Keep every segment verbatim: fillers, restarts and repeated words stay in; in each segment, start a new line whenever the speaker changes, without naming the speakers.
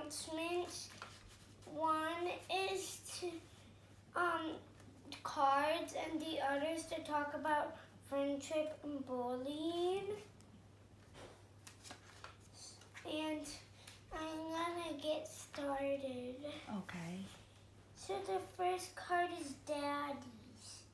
announcements. One is to um cards, and the other is to talk about friendship and bullying. And I'm gonna get started.
Okay.
So the first card is Daddy's.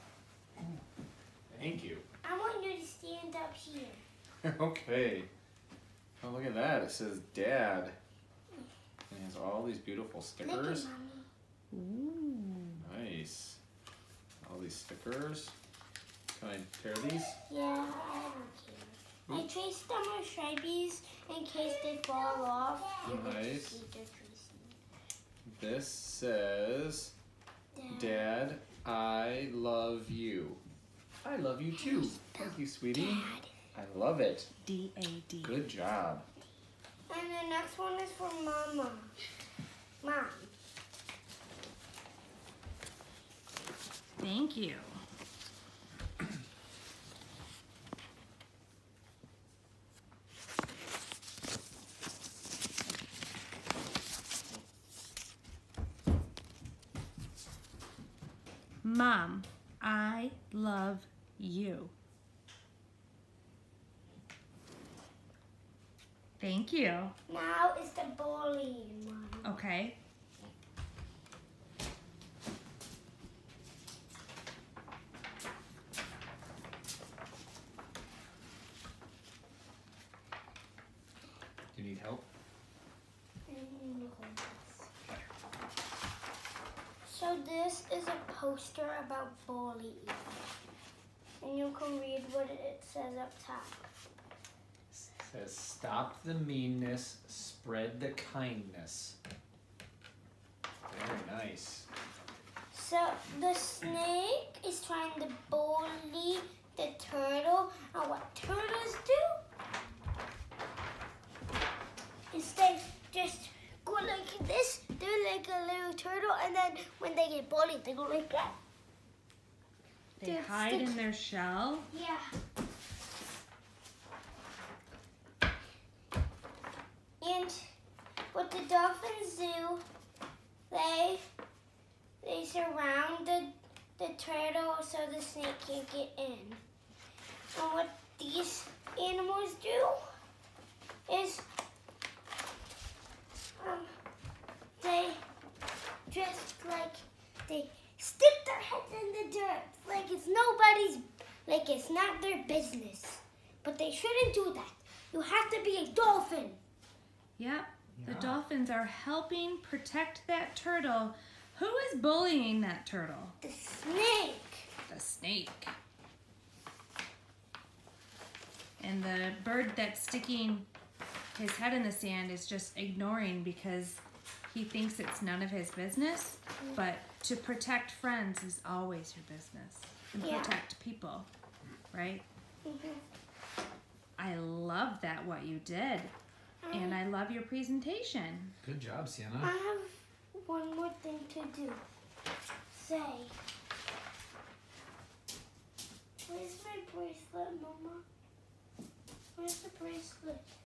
Thank you.
I want you to stand up here.
Okay. Oh, look at that. It says Dad. And it has all these beautiful
Look at
stickers.
Mommy.
Ooh.
Nice. All these stickers. Can I tear these?
Yeah, I don't care. I traced them with Sharpies in case they fall off. You can
Nice.
just see they're tracing.
This says,
Dad.
Dad, I love you. I love you too. Thank you, sweetie.
Dad.
I love it.
D A D.
Good job.
And the next one is for Mama. Mom.
Thank you. Mom, I love you. Thank you.
Now is the bullying one.
Okay.
Do you need help?
So this is a poster about bullying. And you can read what it says up top.
It says, stop the meanness, spread the kindness.
Very nice.
So the snake is trying to bully the turtle. And what turtles do is they just go like this. They're like a little turtle, and then when they get bullied, they go like that.
They
They're
hide
stick-
in their shell.
Yeah. And what the dolphins do, they they surround the, the turtle so the snake can't get in. And what these animals do is um, they just like they stick their heads in the dirt like it's nobody's, like it's not their business. But they shouldn't do that. You have to be a dolphin.
Yep. The
Yeah.
dolphins are helping protect that turtle. Who is bullying that turtle?
The snake.
The snake. And the bird that's sticking his head in the sand is just ignoring because he thinks it's none of his business. But to protect friends is always your business. And
Yeah.
protect people, right?
Mhm.
I love that what you did. And I love your presentation.
Good job,
I
Sienna.
have one more thing to do. Say, where's my bracelet, Mama? Where's the bracelet?